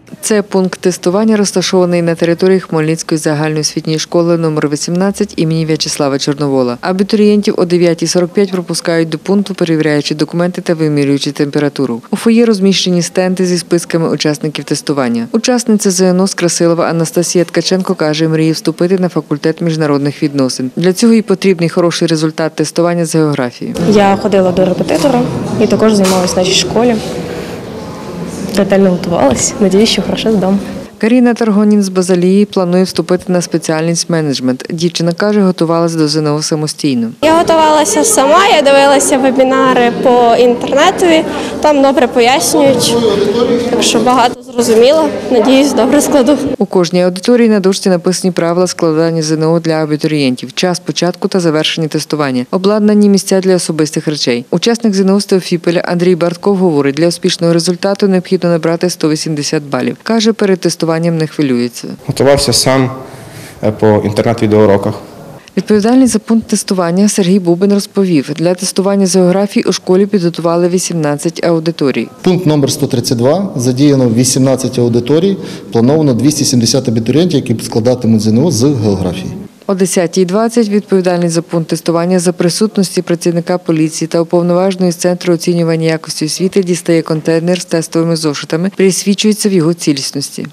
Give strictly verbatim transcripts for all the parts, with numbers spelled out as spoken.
Це пункт тестування, розташований на території Хмельницької загальноосвітньої школи номер вісімнадцять імені В'ячеслава Чорновола. Абітурієнтів о дев'ятій сорок п'ять пропускають до пункту, перевіряючи документи та вимірюючи температуру. У фоє розміщені стенди зі списками учасників тестування. Учасниця ЗНО з Красилова Анастасія Ткаченко каже, мріє вступити на факультет міжнародних відносин. Для цього їй потрібний хороший результат тестування з географії. Я ходила до репетитора і також займалася в нашій школі. Ретельно готувалася. Надіюсь, що хорошо здам. Каріна Таргонін з Базалії планує вступити на спеціальність менеджмент. Дівчина каже, готувалася до ЗНО самостійно. Я готувалася сама, я дивилася вебінари по інтернету, там добре пояснюють, так що багато зрозуміло. Надіюсь, добре складу. У кожній аудиторії на дошці написані правила складання ЗНО для абітурієнтів, час початку та завершення тестування, обладнані місця для особистих речей. Учасник ЗНО з Теофіполя Андрій Бартков говорить, для успішного результату необхідно набрати сто вісімдесят балів. Каже, перед тестуванням не хвилюється. Готувався сам по інтернет-відеоуроках. Відповідальний за пункт тестування Сергій Бубин розповів, для тестування з географії у школі підготували вісімнадцять аудиторій. Пункт номер сто тридцять два. Задіяно вісімнадцять аудиторій, плановано двісті сімдесят абітурієнтів, які складатимуть ЗНО з географії. О десятій двадцять відповідальний за пункт тестування за присутності працівника поліції та уповноваженої з Центру оцінювання якості освіти дістає контейнер з тестовими зошитами, присвідчується в його цілісності.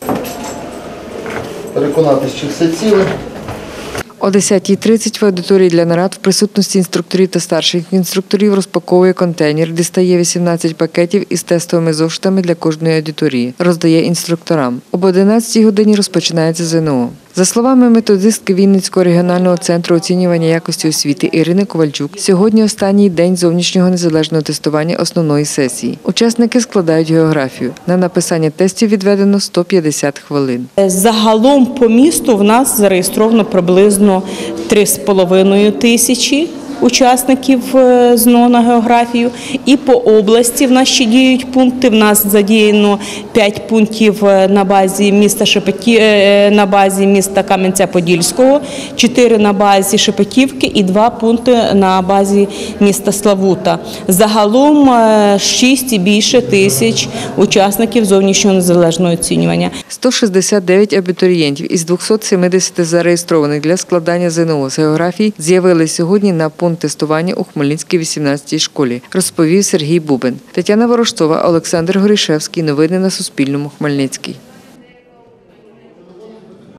Переконатись, чи все ціле. О десятій тридцять в аудиторії для нарад в присутності інструкторів та старших інструкторів розпаковує контейнер, дістає вісімнадцять пакетів із тестовими зошитами для кожної аудиторії, роздає інструкторам. Об одинадцятій годині розпочинається ЗНО. За словами методистки Вінницького регіонального центру оцінювання якості освіти Ірини Ковальчук, сьогодні останній день зовнішнього незалежного тестування основної сесії. Учасники складають географію. На написання тестів відведено сто п'ятдесят хвилин. Загалом по місту в нас зареєстровано приблизно три з половиною тисячі учасників ЗНО на географію. І по області в нас ще діють пункти. В нас задіяно п'ять пунктів на базі міста Шепетів, на базі міста Кам'янця-Подільського, чотири на базі Шепетівки і два пункти на базі міста Славута. Загалом шість і більше тисяч учасників зовнішнього незалежного оцінювання. сто шістдесят дев'ять абітурієнтів із двохсот сімдесяти зареєстрованих для складання ЗНО з географії з'явились сьогодні на пункт тестування у Хмельницькій вісімнадцятій школі, розповів Сергій Бубин. Тетяна Ворожцова, Олександр Горішевський. Новини на Суспільному. Хмельницький.